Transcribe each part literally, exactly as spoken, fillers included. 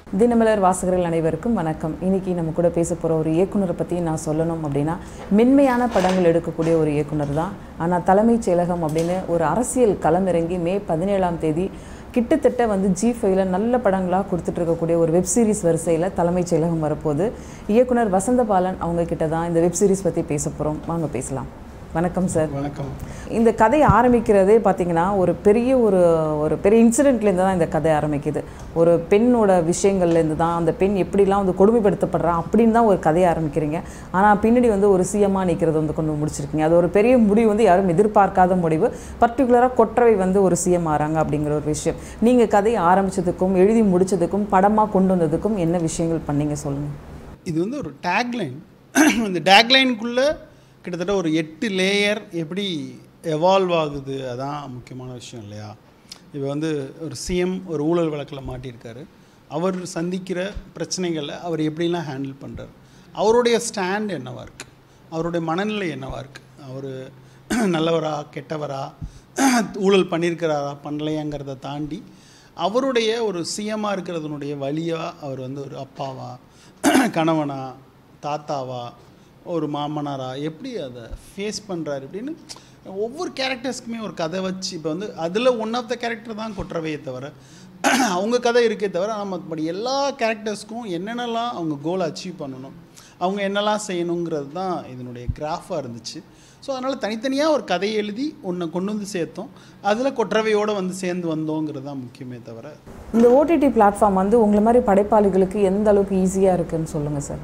தினமலர் வாசகர்கள் அனைவருக்கும் வணக்கம். இன்னைக்கு நம்ம கூட பேச போகிற ஒரு இயக்குனரை பற்றி நான் சொல்லணும் அப்படின்னா, மென்மையான படங்கள் எடுக்கக்கூடிய ஒரு இயக்குனர் தான். ஆனால் தலைமைச் செயலகம் அப்படின்னு ஒரு அரசியல் களமிறங்கி மே பதினேழாம் தேதி கிட்டத்தட்ட வந்து ஜி ஃபைவ்ல நல்ல படங்களாக கொடுத்துட்டு இருக்கக்கூடிய ஒரு வெப் சீரிஸ் வரிசையில் தலைமைச் செயலகம் வரப்போகுது. இயக்குனர் வசந்தபாலன் அவங்க கிட்ட தான் இந்த வெப் சீரிஸ் பற்றி பேச போகிறோம். வாங்க பேசலாம். வணக்கம் சார். வணக்கம். இந்த கதை ஆரம்பிக்கிறதே பார்த்தீங்கன்னா ஒரு பெரிய ஒரு ஒரு பெரிய இன்சிடென்ட்லேருந்து தான் இந்த கதை ஆரம்பிக்குது. ஒரு பெண்ணோட விஷயங்கள்லேருந்து தான், அந்த பெண் எப்படிலாம் வந்து கொடுமைப்படுத்தப்படுறா அப்படின்னு தான் ஒரு கதையை ஆரம்பிக்கிறீங்க. ஆனால் பின்னாடி வந்து ஒரு சிஎம்மாக நிற்கிறது வந்து கொண்டு முடிச்சிருக்கீங்க. அது ஒரு பெரிய முடிவு, வந்து யாரும் எதிர்பார்க்காத முடிவு. பர்டிகுலராக கொற்றவை வந்து ஒரு சிஎம் ஆகிறாங்க அப்படிங்கிற ஒரு விஷயம். நீங்கள் கதையை ஆரம்பித்ததுக்கும் எழுதி முடித்ததுக்கும் படமாக கொண்டு வந்ததுக்கும் என்ன விஷயங்கள் பண்ணீங்க சொல்லுங்கள். இது வந்து ஒரு டேக்லைன். இந்த டேக்லைனுக்குள்ளே கிட்டத்தட்ட ஒரு எட்டு லேயர் எப்படி எவால்வ் ஆகுது, அதான் முக்கியமான விஷயம் இல்லையா? இப்போ வந்து ஒரு சிஎம் ஒரு ஊழல் வழக்கில் மாட்டியிருக்காரு. அவர் சந்திக்கிற பிரச்சனைகளை அவர் எப்படிலாம் ஹேண்டில் பண்ணுறார், அவருடைய ஸ்டாண்ட் என்னவாக இருக்குது, அவருடைய மனநிலை என்னவாக இருக்குது, அவர் நல்லவரா கெட்டவரா, ஊழல் பண்ணியிருக்கிறாரா பண்ணலையாங்கிறத தாண்டி அவருடைய ஒரு சிஎம்மாக இருக்கிறதுனுடைய வழியாக அவர் வந்து ஒரு அப்பாவா, கணவனா, தாத்தாவா, ஒரு மாமனாரா எப்படி அதை ஃபேஸ் பண்ணுறாரு அப்படின்னு ஒவ்வொரு கேரக்டர்ஸ்க்குமே ஒரு கதை வச்சு. இப்போ வந்து அதில் ஒன் ஆஃப் த கேரக்டர் தான் கொற்றவையை தவிர அவங்க கதை இருக்கே தவிர, மற்றபடி எல்லா கேரக்டர்ஸ்க்கும் என்னென்னலாம் அவங்க கோல் அச்சீவ் பண்ணணும், அவங்க என்னெல்லாம் செய்யணுங்கிறது தான் இதனுடைய கிராஃபாக இருந்துச்சு. ஸோ அதனால் தனித்தனியாக ஒரு கதையை எழுதி ஒன்றை கொண்டு வந்து சேர்த்தோம். அதில் கொற்றவையோடு வந்து சேர்ந்து வந்தோங்கிறது தான் முக்கியமே தவிர. இந்த ஓடிடி பிளாட்ஃபார்ம் வந்து உங்களை மாதிரி படைப்பாளிகளுக்கு எந்த அளவுக்கு ஈஸியாக இருக்குதுன்னு சொல்லுங்கள் சார்.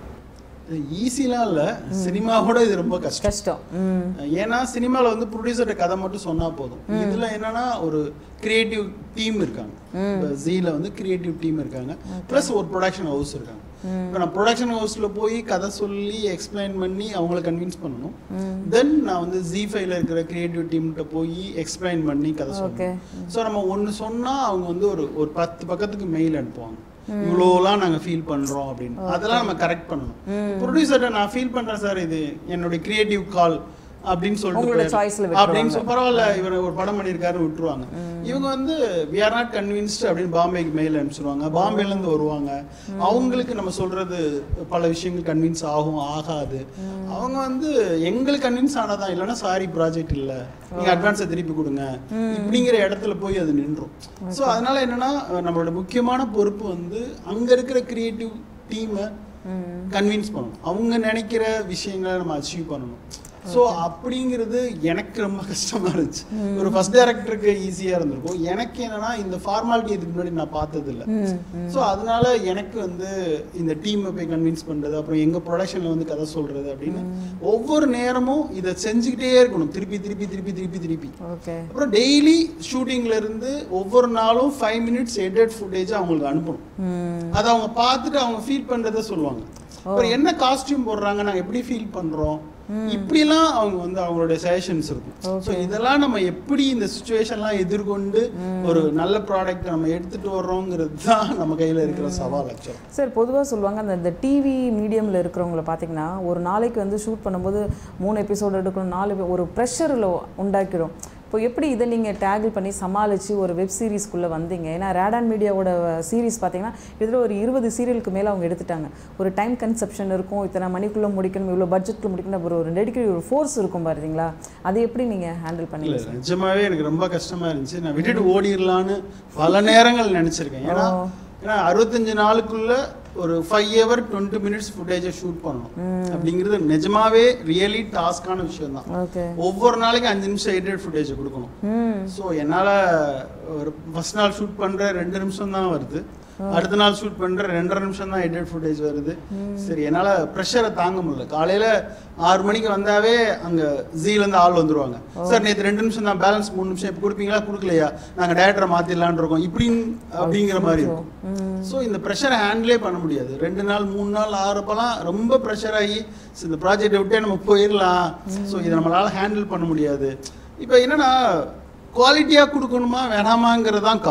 ஈஸிலாம் இல்லை, சினிமாவோட இது ரொம்ப கஷ்டம் கஷ்டம் ஏன்னா சினிமாவில் வந்து ப்ரொடியூசர்கிட்ட கதை மட்டும் சொன்னால் போதும். இதில் என்னன்னா ஒரு கிரியேட்டிவ் டீம் இருக்காங்க. இப்போ ஜீல வந்து கிரியேட்டிவ் டீம் இருக்காங்க, ப்ளஸ் ஒரு ப்ரொடக்ஷன் ஹவுஸ் இருக்காங்க. இப்போ நான் ப்ரொடக்ஷன் ஹவுஸில் போய் கதை சொல்லி எக்ஸ்பிளைன் பண்ணி அவங்கள கன்வின்ஸ் பண்ணணும். தென் நான் வந்து ஜி ஃபைவ்ல இருக்கிற கிரியேட்டிவ் டீம்கிட்ட போய் எக்ஸ்பிளைன் பண்ணி கதை சொல்லணும். ஸோ நம்ம ஒன்று சொன்னால் அவங்க வந்து ஒரு ஒரு பத்து பக்கத்துக்கு மெயில் அனுப்புவாங்க, இவ்வளோலாம் நாங்கள் ஃபீல் பண்ணுறோம் அப்படின்னு. அதெல்லாம் நம்ம கரெக்ட் பண்ணணும். ப்ரொடியூசர்கிட்ட நான் ஃபீல் பண்ணுறேன் சார், இது என்னுடைய கிரியேட்டிவ் கால் அப்படின்னு சொல்லிட்டு அப்படின்னு சொல்லி பரவாயில்ல, இவர் ஒரு படம் பண்ணியிருக்காருன்னு விட்டுருவாங்க. இவங்க வந்து வி ஆர் நாட் கன்வின்ஸ்டு அப்படின்னு பாம்பேக்கு மெயில் அனுப்பிச்சிடுவாங்க. பாம்பேலேருந்து வருவாங்க, அவங்களுக்கு நம்ம சொல்கிறது பல விஷயங்கள் கன்வின்ஸ் ஆகும் ஆகாது. அவங்க வந்து எங்களுக்கு கன்வின்ஸ் ஆனதான், இல்லைன்னா சாரி ப்ராஜெக்ட் இல்லை, நீங்கள் அட்வான்ஸை திருப்பி கொடுங்க இப்படிங்கிற இடத்துல போய் அது நின்றும். ஸோ அதனால என்னன்னா நம்மளோட முக்கியமான பொறுப்பு வந்து அங்கே இருக்கிற கிரியேட்டிவ் டீமை கன்வின்ஸ் பண்ணணும், அவங்க நினைக்கிற விஷயங்களை நம்ம அச்சீவ் பண்ணணும். ஸோ அப்படிங்கிறது எனக்கு ரொம்ப கஷ்டமாக இருந்துச்சு. ஒரு ஃபர்ஸ்ட் டைரக்டருக்கு ஈஸியாக இருந்திருக்கும். எனக்கு என்னன்னா இந்த ஃபார்மாலிட்டி இதுக்கு முன்னாடி நான் பார்த்ததில்லை. ஸோ அதனால எனக்கு வந்து இந்த டீமை போய் கன்வின்ஸ் பண்ணுறது, அப்புறம் எங்கள் ப்ரொடக்ஷனில் வந்து கதை சொல்கிறது அப்படின்னு ஒவ்வொரு நேரமும் இதை செஞ்சுக்கிட்டே இருக்கணும், திருப்பி திருப்பி திருப்பி திருப்பி திருப்பி. அப்புறம் டெய்லி ஷூட்டிங்ல இருந்து ஒவ்வொரு நாளும் ஃபைவ் மினிட்ஸ் எடிட் ஃபுட்டேஜ் அவங்களுக்கு அனுப்பணும். அதை அவங்க பார்த்துட்டு அவங்க ஃபீல் பண்ணுறதை சொல்லுவாங்க. அப்புறம் என்ன காஸ்டியூம் போடுறாங்க, நாங்கள் எப்படி ஃபீல் பண்ணுறோம், இப்படிலாம் அவங்க வந்து அவங்களுடைய சஜஷன்ஸ் இருக்கும். ஸோ இதெல்லாம் நம்ம எப்படி இந்த சுச்சுவேஷன்லாம் எதிர்கொண்டு ஒரு நல்ல ப்ராடக்ட் நம்ம எடுத்துட்டு வர்றோங்கிறது தான் நம்ம கையில் இருக்கிற சவால். ஆக்சுவலாக சார் பொதுவாக சொல்லுவாங்க, அந்த இந்த டிவி மீடியமில் இருக்கிறவங்கள பார்த்தீங்கன்னா ஒரு நாளைக்கு வந்து ஷூட் பண்ணும்போது மூணு எபிசோடு எடுக்கணும், நாலு ஒரு ப்ரெஷரில் உண்டாக்கிடும். இப்போ எப்படி இதை நீங்கள் டேகிள் பண்ணி சமாளித்து ஒரு வெப் சீரிஸ்க்குள்ளே வந்தீங்க? ஏன்னா ரேடான் மீடியாவோட சீரிஸ் பார்த்தீங்கன்னா இதில் ஒரு இருபது சீரியலுக்கு மேலே அவங்க எடுத்துட்டாங்க. ஒரு டைம் கன்செப்ஷன் இருக்கும், இத்தனை மணிக்குள்ளே முடிக்கணும், இவ்வளோ பட்ஜெட்டில் முடிக்கணும், ஒரு ஒரு டெடிக்கேட் ஒரு ஃபோர்ஸ் இருக்கும் பாருங்களா, அதை எப்படி நீங்கள் ஹேண்டில் பண்ணீங்க? நிஜமாவே எனக்கு ரொம்ப கஷ்டமாக இருந்துச்சு. நான் விட்டுட்டு ஓடிடலான்னு பல நேரங்கள் நினச்சிருக்கேன். ஏன்னா ஏன்னா அறுபத்தஞ்சு நாளுக்குள்ள ஒரு ஃபைவ் ஹவர் டுவெண்ட்டி மினிட்ஸ் ஃபுட்டேஜை ஷூட் பண்ணணும் அப்படிங்கிறது நிஜமாவே ரியலி டாஸ்கான விஷயம் தான். ஒவ்வொரு நாளைக்கு அஞ்சு நிமிஷம் எடிட் ஃபுட்டேஜை கொடுக்கணும். ஸோ என்னால் ஒரு ஃபர்ஸ்ட் நாள் ஷூட் பண்ணுற ரெண்டு நிமிஷம் தான் வருது, அடுத்த நாள் ஷூட் பண்ணுற ரெண்டரை நிமிஷம் தான் எடிட் ஃபுட்டேஜ் வருது. சரி, என்னால் ப்ரெஷரை தாங்க முடியல. காலையில் ஆறு மணிக்கு வந்தாவே அங்கே ஜீலேருந்து ஆள் வந்துடுவாங்க. சார் நேற்று ரெண்டு நிமிஷம் தான், பேலன்ஸ் மூணு நிமிஷம் இப்போ கொடுப்பீங்களா, கொடுக்கலையா, நாங்கள் டேரக்டரை மாற்றிடலான் இருக்கோம் இப்படின்னு அப்படிங்கிற மாதிரி இருக்கும். ஸோ இந்த ப்ரெஷரை ஹேண்டிலே பண்ண முடியாது. ரெண்டு நாள் மூணு நாள் ஆறப்பெல்லாம் ரொம்ப ப்ரெஷர் ஆகி இந்த ப்ராஜெக்டை விட்டே நம்ம போயிடலாம், ஸோ இதை நம்மளால் ஹேண்டில் பண்ண முடியாது. இப்போ என்னென்னா குவாலிட்டியாக கொடுக்கணுமா வேணாமாங்கிறது தான் கால்.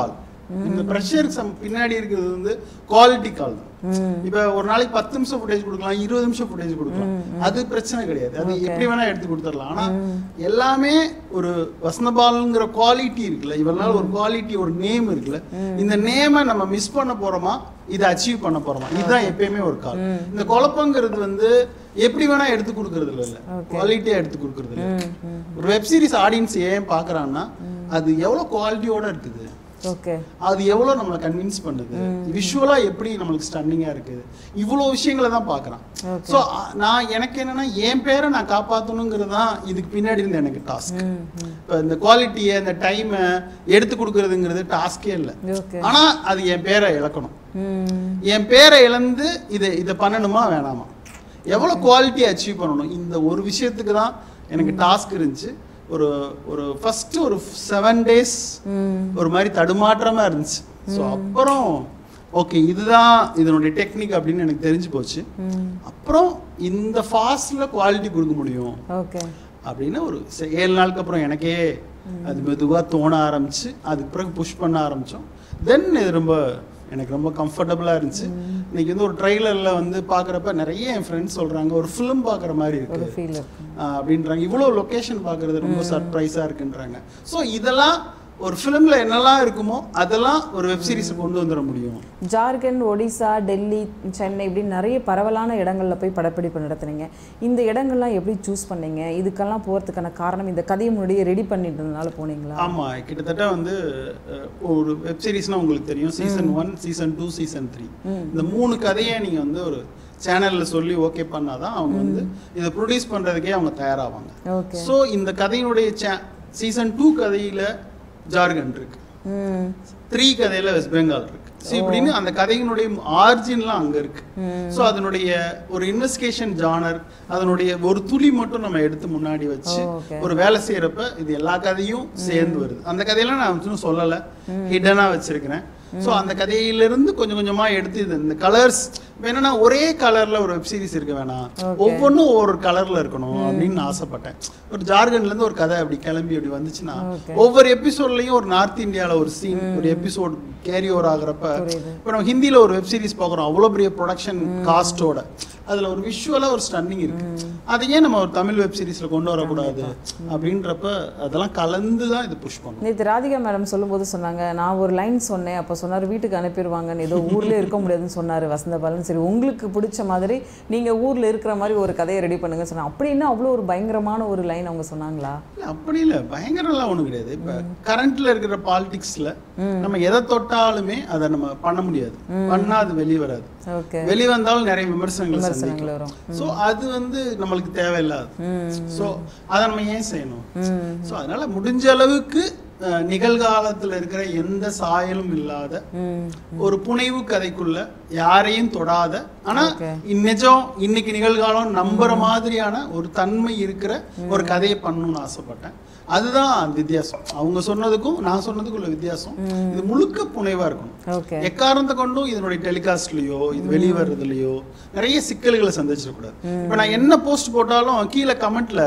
இந்த ப்ரெஷருக்கு பின்னாடி இருக்கிறது வந்து குவாலிட்டி கால் தான். இப்போ ஒரு நாளைக்கு பத்து நிமிஷம் ஃபுட்டேஜ் கொடுக்கலாம், இருபது நிமிஷம் ஃபுட்டேஜ் கொடுக்கலாம், அது பிரச்சனை கிடையாது, அது எப்படி வேணா எடுத்து கொடுத்துடலாம். ஆனா எல்லாமே ஒரு வசந்தபாலன்ங்கிற குவாலிட்டி இருக்குல்ல, இவனால ஒரு குவாலிட்டி ஒரு நேம் இருக்குல்ல, இந்த நேமை நம்ம மிஸ் பண்ண போறோமா இதை அச்சீவ் பண்ண போறோமா, இதுதான் எப்பயுமே ஒரு கால். இந்த குழப்பங்கிறது வந்து எப்படி வேணா எடுத்து கொடுக்கறது இல்ல, குவாலிட்டியா எடுத்து கொடுக்கறது இல்ல. ஒரு வெப் சீரிஸ் ஆடியன்ஸ் ஏன் பாக்குறான்னா அது எவ்வளவு குவாலிட்டியோட இருக்குது, அது எவ்வளவு நம்மளை கன்வின்ஸ் பண்ணுது, விஷுவலா எப்படி நம்மளுக்கு ஸ்டன்னிங்கா இருக்குது, இவ்வளவு விஷயங்களை தான் பாக்குறான். சோ நான் எனக்கு என்னன்னா என் பேரை நான் காப்பாற்றணுங்கிறது தான் இதுக்கு பின்னாடி இருந்த எனக்கு டாஸ்க். இப்போ இந்த குவாலிட்டியை இந்த டைமை எடுத்து கொடுக்கறதுங்கிறது டாஸ்கே இல்லை. ஆனா அது என் பேரை இழக்கணும், என் பேரை இழந்து இதை இதை பண்ணணுமா வேணாமா, எவ்வளவு குவாலிட்டியை அச்சீவ் பண்ணணும், இந்த ஒரு விஷயத்துக்கு தான் எனக்கு டாஸ்க் இருந்துச்சு. ஒரு ஒரு ஃபர்ஸ்ட் ஒரு செவன் டேஸ் ஒரு மாதிரி தடுமாற்றமா இருந்துச்சு. ஸோ அப்புறம் ஓகே இதுதான் இதனுடைய டெக்னிக் அப்படின்னு எனக்கு தெரிஞ்சு போச்சு. அப்புறம் இந்த ஃபாஸ்ட்ல குவாலிட்டி கொடுக்க முடியும் அப்படின்னு ஒரு ஏழு நாளுக்கு அப்புறம் எனக்கே அது மெதுவாக தோண ஆரம்பிச்சு, அதுக்கு பிறகு புஷ் பண்ண ஆரம்பித்தோம். தென் இது ரொம்ப எனக்கு ரொம்ப கம்ஃபர்டபுளாக இருந்துச்சு. இன்னைக்கு வந்து ஒரு ட்ரெய்லரில் வந்து பார்க்குறப்ப நிறைய என் ஃப்ரெண்ட்ஸ் சொல்கிறாங்க ஒரு ஃபிலிம் பார்க்குற மாதிரி இருக்குது அப்படின்றாங்க, இவ்வளோ லொக்கேஷன் பார்க்குறது ரொம்ப சர்ப்ரைஸாக இருக்குன்றாங்க. ஸோ இதெல்லாம் ஒரு ஃபிலிம்ல என்னெல்லாம் இருக்குமோ அதெல்லாம் ஒரு வெப் சீரிஸ் கொண்டு வந்துட முடியும். ஜார்க்கண்ட், ஒடிசா, டெல்லி, சென்னை இப்படி நிறைய பரவலான இடங்கள்ல போய் படப்பிடிப்பு நடத்துனீங்க. இந்த இடங்கள்லாம் எப்படி சூஸ் பண்ணீங்க? இதுக்கெல்லாம் போகிறதுக்கான காரணம் இந்த கதையை முன்னாடியே ரெடி பண்ணிட்டதுனால போனீங்களா? ஆமாம், கிட்டத்தட்ட வந்து ஒரு வெப் சீரிஸ்னால் உங்களுக்கு தெரியும், season one, season two, season three, இந்த மூணு கதையை நீங்கள் வந்து ஒரு சேனலில் சொல்லி ஓகே பண்ணாதான் அவங்க வந்து இதை ப்ரொடியூஸ் பண்ணுறதுக்கே அவங்க தயாராவாங்க. ஸோ இந்த கதையினுடைய சே சீசன் டூ கதையில் ஜார்க்கண்ட் இருக்கு, த்ரீ கதையில வெஸ்ட் பெங்கால் இருக்கு. ஸோ இப்படின்னு அந்த கதையினுடைய ஆர்ஜின்லாம் அங்க இருக்கு. ஸோ அதனுடைய ஒரு இன்வெஸ்டிகேஷன் ஜானர், அதனுடைய ஒரு துளி மட்டும் நம்ம எடுத்து முன்னாடி வச்சு ஒரு வேலை செய்யறப்ப இது எல்லா கதையும் சேர்ந்து வருது. அந்த கதையெல்லாம் நான் வந்து சொல்லலை, ஹிடனா வச்சிருக்கிறேன். ஸோ அந்த கதையிலிருந்து கொஞ்சம் கொஞ்சமா எடுத்து இது இந்த கலர்ஸ் என்னன்னா ஒரே கலர்ல ஒரு வெப் சீரிஸ் இருக்க வேணாம், ஒவ்வொன்றும் ஒவ்வொரு கலர்ல இருக்கணும் அப்படின்னு ஆசைப்பட்டேன். ஒரு ஜார்க்கண்ட்ல இருந்து ஒரு கதை அப்படி கிளம்பி அப்படி வந்துச்சுன்னா ஒவ்வொரு எபிசோட்லயும் ஒரு நார்த் இந்தியால ஒரு சீன் ஒரு எபிசோட் கேரி ஓவர் ஆகுறப்ப, இப்போ நம்ம ஹிந்தியில ஒரு வெப் சீரிஸ் பார்க்குறோம் அவ்வளோ பெரிய ப்ரொடக்ஷன் காஸ்டோட, அதுல ஒரு விஷுவலா ஒரு ஸ்டன்னிங் இருக்கு, அதையே நம்ம ஒரு தமிழ் வெப் சீரிஸ்ல கொண்டு வரக்கூடாது அப்படின்றப்ப அதெல்லாம் கலந்து தான் இது புஷ் பண்ணும். நேற்று ராதிகா மேடம் சொல்லும்போது சொன்னாங்க, நான் ஒரு லைன் சொன்னேன், அப்போ சொன்னார் வீட்டுக்கு அனுப்பிடுவாங்கன்னு, ஏதோ ஊர்ல இருக்க முடியாதுன்னு சொன்னார் வசந்தபாலன். சரி உங்களுக்கு பிடிச்ச மாதிரி நீங்க ஊர்ல இருக்கிற மாதிரி ஒரு கதையை ரெடி பண்ணுங்க சொன்னாங்க. அப்படின்னா அவ்வளோ ஒரு பயங்கரமான ஒரு லைன் அவங்க சொன்னாங்களா? அப்படி இல்லை, பயங்கரம்லாம் ஒன்றும் கிடையாது. இப்போ கரண்ட்ல இருக்கிற பாலிடிக்ஸ்ல நம்ம எதை தொட்டாலுமே அதை நம்ம பண்ண முடியாது, பண்ணா அது வெளியே வராது, வெளியே வந்தாலும் நிறைய விமர்சனங்கள் சந்திக்கலாம். ஸோ அது வந்து நம்மளுக்கு தேவையில்லாது. ஸோ அதை நம்ம ஏன் செய்யணும்? ஸோ அதனால முடிஞ்ச அளவுக்கு நிகழ்காலத்துல இருக்கிற எந்த சாயலும் இல்லாத ஒரு புனைவு கதைக்குள்ள யாரையும் தொடாத, ஆனா நிஜம் இன்னைக்கு நிகழ்காலம் நம்புற மாதிரியான ஒரு தன்மை இருக்கிற ஒரு கதையை பண்ணணும்னு ஆசைப்பட்டேன். அதுதான் வித்தியாசம், அவங்க சொன்னதுக்கும் நான் சொன்னதுக்கும் உள்ள வித்தியாசம். இது முழுக்க புனைவா இருக்கணும். எக்காரணத்தை கொண்டும் இதனுடைய டெலிகாஸ்ட்லயோ இது வெளிவரதுலயோ நிறைய சிக்கல்களை சந்திச்சிடக்கூடாது. இப்ப நான் என்ன போஸ்ட் போட்டாலும் கீழே கமெண்ட்ல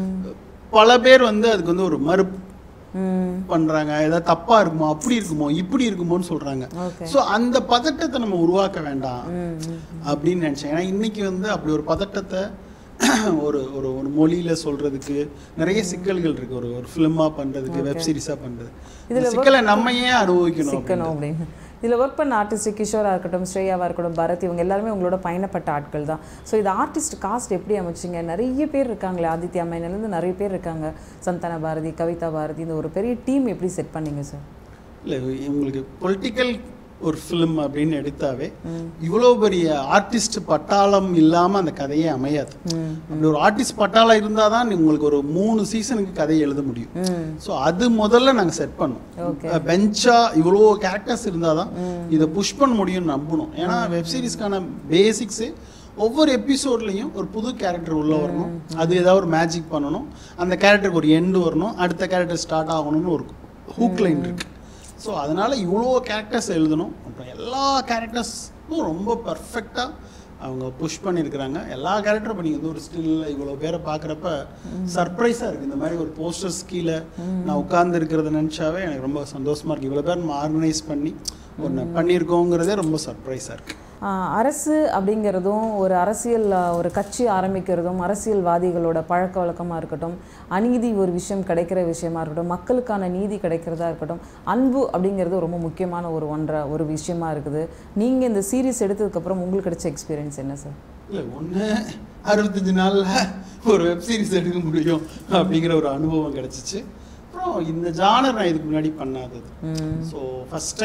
பல பேர் வந்து அதுக்கு வந்து ஒரு மறுப்பு பண்றாங்க, ஏதாவது தப்பா இருக்குமோ அப்படி இருக்குமோ இப்படி இருக்குமோன்னு சொல்றாங்க. சோ அந்த பதட்டத்தை நம்ம உருவாக்க வேண்டாம் அப்படின்னு நினைச்சேன். ஏன்னா இன்னைக்கு வந்து அப்படி ஒரு பதட்டத்தை ஒரு ஒரு ஒரு மொழியில சொல்றதுக்கு நிறைய சிக்கல்கள் இருக்கு. ஒரு ஒரு ஃபிலிமா பண்றதுக்கு, வெப் சீரிஸா பண்றது, இந்த சிக்கலை நம்ம ஏன் அனுபவிக்கணும் அப்படின்னு. இதில் ஒர்க் பண்ண ஆர்டிஸ்ட் கிஷோராக இருக்கட்டும், ஸ்ரேயாவாக இருக்கட்டும், பரத், இவங்க எல்லாருமே உங்களோட பயணப்பட்ட ஆட்கள் தான். ஸோ இது ஆர்டிஸ்ட் காஸ்ட் எப்படி அமைச்சிங்க? நிறைய பேர் இருக்காங்களே, ஆதித்யா மேனலேருந்து நிறைய பேர் இருக்காங்க, சந்தான பாரதி, கவிதா பாரதி, இந்த ஒரு பெரிய டீம் எப்படி செட் பண்ணீங்க சார்? இல்லை உங்களுக்கு பொலிட்டிக்கல் ஒரு ஃபிலிம் அப்படின்னு எடுத்தாவே இவ்வளோ பெரிய ஆர்டிஸ்ட் பட்டாளம் இல்லாமல் அந்த கதையே அமையாது. அப்படி ஒரு ஆர்டிஸ்ட் பட்டாளம் இருந்தால் தான் உங்களுக்கு ஒரு மூணு சீசனுக்கு கதையை எழுத முடியும். ஸோ அது முதல்ல நாங்கள் செட் பண்ணோம். பெஞ்சா இவ்வளோ கேரக்டர்ஸ் இருந்தால் தான் இதை புஷ் பண்ண முடியும்னு நம்பணும். ஏன்னா வெப் சீரிஸ்க்கான பேசிக்ஸு ஒவ்வொரு எபிசோட்லையும் ஒரு புது கேரக்டர் உள்ள வரணும், அது ஏதாவது ஒரு மேஜிக் பண்ணணும், அந்த கேரக்டருக்கு ஒரு எண்டு வரணும், அடுத்த கேரக்டர் ஸ்டார்ட் ஆகணும்னு ஒரு ஹூக் லைன் இருக்கு. ஸோ அதனால் இவ்வளோ கேரக்டர்ஸ் எழுதணும், அப்புறம் எல்லா கேரக்டர்ஸும் ரொம்ப பர்ஃபெக்டாக அவங்க புஷ் பண்ணியிருக்கிறாங்க. எல்லா கேரக்டரும் இப்போ நீங்கள் வந்து ஒரு ஸ்டில்ல இவ்வளோ பேரை பார்க்குறப்ப சர்ப்ரைஸாக இருக்குது. இந்த மாதிரி ஒரு போஸ்டர்ஸ் கீழே நான் உட்கார்ந்து இருக்கிறத நினச்சாவே எனக்கு ரொம்ப சந்தோஷமாக இருக்குது. இவ்வளோ பேர் நம்ம ஆர்கனைஸ் பண்ணி ஒன்று பண்ணியிருக்கோங்கிறதே ரொம்ப சர்ப்ரைஸாக இருக்குது. அரசு அப்படிங்கிறதும் ஒரு அரசியல் ஒரு கட்சி ஆரம்பிக்கிறதும் அரசியல்வாதிகளோட பழக்க வழக்கமாக இருக்கட்டும், அநீதி ஒரு விஷயம் கிடைக்கிற விஷயமா இருக்கட்டும், மக்களுக்கான நீதி கிடைக்கிறதா இருக்கட்டும், அன்பு அப்படிங்கிறது ரொம்ப முக்கியமான ஒரு ஒன்றை ஒரு விஷயமா இருக்குது. நீங்கள் இந்த சீரீஸ் எடுத்ததுக்கப்புறம் உங்களுக்கு கிடைச்ச எக்ஸ்பீரியன்ஸ் என்ன சார்? இல்லை, ஒன்று அறுபத்தஞ்சு நாளில் ஒரு வெப் சீரிஸ் எடுக்க முடியும் அப்படிங்கிற ஒரு அனுபவம் கிடச்சிச்சு. அப்புறம் இந்த ஜானர் நான் இதுக்கு முன்னாடி பண்ணாதது. ஸோ ஃபஸ்ட்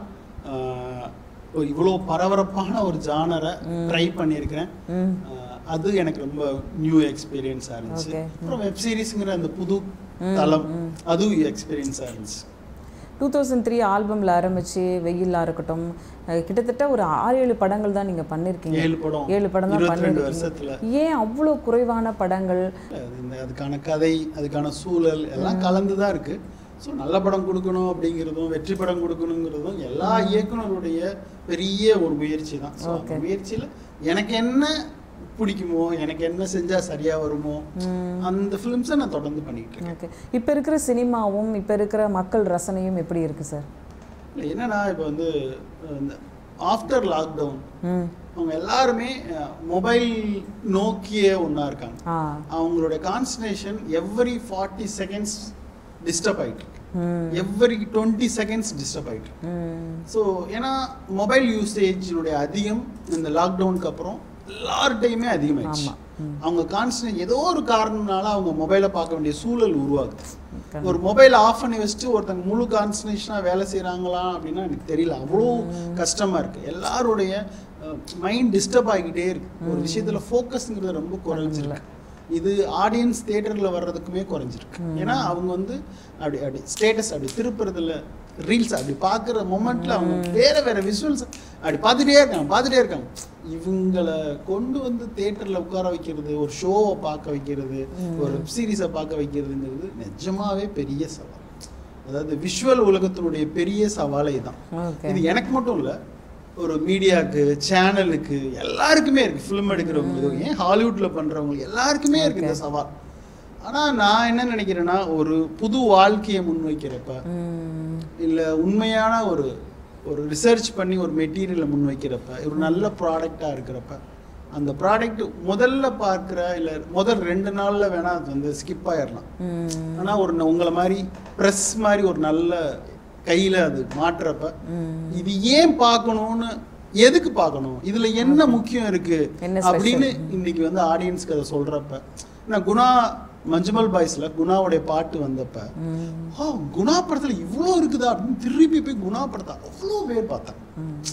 டைமாக இவ்வளோ பரபரப்பான ஒரு ஜானரை ட்ரை பண்ணியிருக்கிறேன். அது எனக்கு ரொம்ப நியூ எக்ஸ்பீரியன்ஸாக இருந்துச்சு. அப்புறம் வெப் சீரிஸுங்கிற அந்த புது தளம் அதுவும் எக்ஸ்பீரியன்ஸாக இருந்துச்சு. டூ தௌசண்ட் த்ரீ ஆல்பமில் ஆரம்பித்து வெயிலாக இருக்கட்டும், கிட்டத்தட்ட ஒரு ஆறு ஏழு படங்கள் தான் நீங்கள் பண்ணியிருக்கீங்க. ஏழு படம் ஏழு படம் தான் பண்ணியிருக்கீங்க. ஏன் அவ்வளோ குறைவான படங்கள்? அதுக்கான கதை, அதுக்கான சூழல் எல்லாம் கலந்து தான் இருக்குது. ஸோ நல்ல படம் கொடுக்கணும் அப்படிங்கிறதும் வெற்றி படம் கொடுக்கணுங்கிறதும் எல்லா இயக்குனருடைய பெரிய ஒரு முயற்சி தான். ஸோ அந்த முயற்சியில் எனக்கு என்ன பிடிக்குமோ, எனக்கு என்ன செஞ்சால் சரியாக வருமோ அந்த ஃபிலிம்ஸை நான் தொடர்ந்து பண்ணிக்கிட்டு இருக்கேன். ஓகே, இப்போ இருக்கிற சினிமாவும் இப்போ இருக்கிற மக்கள் ரசனையும் எப்படி இருக்குது சார்? இல்லை, என்னன்னா இப்போ வந்து இந்த ஆஃப்டர் லாக்டவுன் அவங்க எல்லாருமே மொபைல் நோக்கிய ஒன்றா இருக்காங்க. அவங்களுடைய concentration every forty seconds disturb ஆகிட்டு இருக்கு, எவ்ரி டுவெண்ட்டி செகண்ட்ஸ் டிஸ்டர்ப் ஆகிட்டு இருக்கு. ஸோ ஏன்னா மொபைல் யூசேஜினுடைய அதிகம் இந்த லாக்டவுனுக்கு அப்புறம் எல்லார்டையுமே அதிகமாகிடுச்சு. அவங்க கான்சன்ட்ரேட் ஏதோ ஒரு காரணம்னால அவங்க மொபைலை பார்க்க வேண்டிய சூழல் உருவாகுது. ஒரு மொபைல் ஆஃப் பண்ணி வச்சுட்டு ஒருத்தங்க முழு கான்சன்ட்ரேஷனாக வேலை செய்கிறாங்களா அப்படின்னா எனக்கு தெரியல. அவ்வளோ கஷ்டமாக இருக்குது. எல்லாருடைய மைண்ட் டிஸ்டர்ப் ஆகிக்கிட்டே இருக்குது. ஒரு விஷயத்தில் ஃபோக்கஸ்ங்கிறது ரொம்ப குறைஞ்சிருக்கு. இது ஆடியன்ஸ் தியேட்டரில் வர்றதுக்குமே குறைஞ்சிருக்கு. ஏன்னா அவங்க வந்து அப்படி அப்படி ஸ்டேட்டஸ் அப்படி திருப்புறதுல ரீல்ஸ் அப்படி பார்க்குற மொமெண்ட்டில் அவங்க வேறு வேறு விஷுவல்ஸ் அப்படி பார்த்துட்டே இருக்காங்க பார்த்துட்டே இருக்காங்க இவங்களை கொண்டு வந்து தியேட்டரில் உட்கார வைக்கிறது, ஒரு ஷோவை பார்க்க வைக்கிறது, ஒரு வெப் சீரிஸை பார்க்க வைக்கிறதுங்கிறது நிஜமாவே பெரிய சவால். அதாவது விஷுவல் உலகத்தினுடைய பெரிய சவாலே தான். இது எனக்கு மட்டும் இல்லை, ஒரு மீடியாவுக்கு, சேனலுக்கு, எல்லாருக்குமே இருக்குது. ஃபிலிம் எடுக்கிறவங்களுக்கு, ஏன் ஹாலிவுட்டில் பண்ணுறவங்களுக்கு எல்லாருக்குமே இருக்குது இந்த சவால். ஆனால் நான் என்ன நினைக்கிறேன்னா, ஒரு புது வாழ்க்கையை முன்வைக்கிறப்ப, இல்லை உண்மையான ஒரு ஒரு ரிசர்ச் பண்ணி ஒரு மெட்டீரியலை முன்வைக்கிறப்ப, ஒரு நல்ல ப்ராடக்டாக இருக்கிறப்ப, அந்த ப்ராடக்ட் முதல்ல பார்க்குற இல்லை முதல் ரெண்டு நாளில் வேணால் அது வந்து ஸ்கிப் ஆகிடலாம். ஆனால் ஒரு உங்களை மாதிரி ப்ரெஸ் மாதிரி ஒரு நல்ல கையில் அது மாட்டுறப்ப இது ஏன் பார்க்கணும்னு, எதுக்கு பார்க்கணும், இதில் என்ன முக்கியம் இருக்குது அப்படின்னு இன்னைக்கு வந்து ஆடியன்ஸ்க்கு அதை சொல்கிறப்ப, நான் குணா மஞ்சுமல் பாய்ஸில் குணாவுடைய பாட்டு வந்தப்ப, ஆ குணா படத்தில் இவ்வளோ இருக்குதா அப்படின்னு திருப்பி போய் குணா படத்தை அவ்வளோ பேர் பார்த்தாங்க.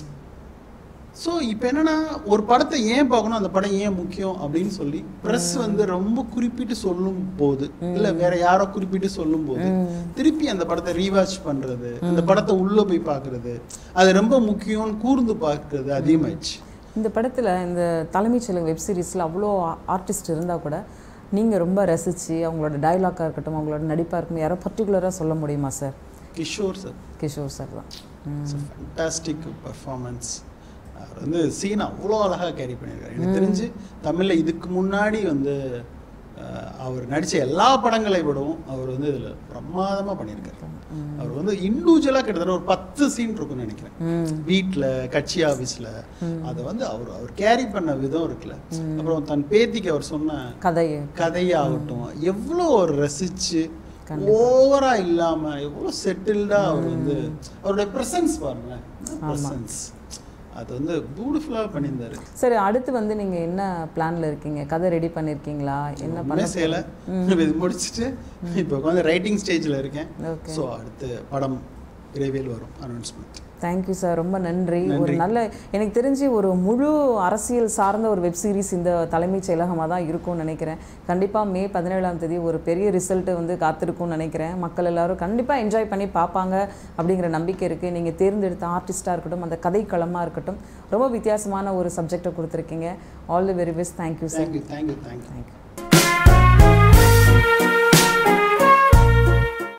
ஸோ இப்போ என்னன்னா, ஒரு படத்தை ஏன் பார்க்கணும், அந்த படம் ஏன் முக்கியம் அப்படின்னு சொல்லி ப்ரெஸ் வந்து ரொம்ப குறிப்பிட்டு சொல்லும் போது, இல்லை வேற யாரோ குறிப்பிட்டு சொல்லும் போது திருப்பி அந்த படத்தை ரீவாச் பண்ணுறது, அந்த படத்தை உள்ளே போய் பார்க்குறது, அது ரொம்ப முக்கியம்னு கூர்ந்து பார்க்குறது அதிகமாகிடுச்சு. இந்த படத்தில் இந்த தலைமைச் செயலகம் வெப் சீரிஸில் அவ்வளோ ஆர்டிஸ்ட் இருந்தால் கூட நீங்கள் ரொம்ப ரசித்து அவங்களோட டைலாக்காக இருக்கட்டும், அவங்களோட நடிப்பாக இருக்கட்டும், யாரோ பர்டிகுலராக சொல்ல முடியுமா sir? Kishore sir. Kishore sir தான் ஃபேண்டாஸ்டிக் பர்ஃபார்மன்ஸ். அவர் வந்து சீன் அவ்வளோ அழகாக கேரி பண்ணியிருக்காரு. எனக்கு தெரிஞ்சு தமிழில் இதுக்கு முன்னாடி வந்து அவர் நடித்த எல்லா படங்களை விடவும் அவர் வந்து இதில் பிரமாதமாக பண்ணியிருக்காரு. அவர் வந்து இண்டிவிஜுவலாக கிட்டத்தட்ட ஒரு பத்து சீன் இருக்குன்னு நினைக்கிறேன். வீட்டில், கட்சி ஆஃபீஸில், அதை வந்து அவர் அவர் கேரி பண்ண விதம் இருக்குல்ல. அப்புறம் தன் பேத்திக்கு அவர் சொன்ன கதை கதையாகட்டும் எவ்வளோ ஒரு ரசித்து ஓவரா இல்லாமல் எவ்வளோ செட்டில்டாக அவர் வந்து அவருடைய ப்ரெசன்ஸ் பாருங்களேன், ப்ரெசன்ஸ் அது வந்து பியூட்டிஃபுல்லாக பண்ணியிருந்தாரு. சரி, அடுத்து வந்து நீங்கள் என்ன பிளானில் இருக்கீங்க? கதை ரெடி பண்ணியிருக்கீங்களா? என்ன பண்ண செய்யலை, இது முடிச்சுட்டு இப்போ வந்து ரைட்டிங் ஸ்டேஜில் இருக்கேன். ஸோ அடுத்து படம் விரைவில் வரும், அனௌன்ஸ்மெண்ட். தேங்க்யூ சார், ரொம்ப நன்றி. ஒரு நல்ல, எனக்கு தெரிஞ்சு ஒரு முழு அரசியல் சார்ந்த ஒரு வெப் சீரிஸ் இந்த தலைமைச் செயலகமாக தான் இருக்கும்னு நினைக்கிறேன். கண்டிப்பாக மே பதினேழாம் தேதி ஒரு பெரிய ரிசல்ட்டு வந்து காத்திருக்கும்னு நினைக்கிறேன். மக்கள் எல்லோரும் கண்டிப்பாக என்ஜாய் பண்ணி பார்ப்பாங்க அப்படிங்கிற நம்பிக்கை இருக்குது. நீங்கள் தேர்ந்தெடுத்த ஆர்டிஸ்ட்டாக இருக்கட்டும், அந்த கதைக்களமாக இருக்கட்டும், ரொம்ப வித்தியாசமான ஒரு சப்ஜெக்டை கொடுத்துருக்கீங்க. All the very best. Thank you sir. Thank you thank you thank you.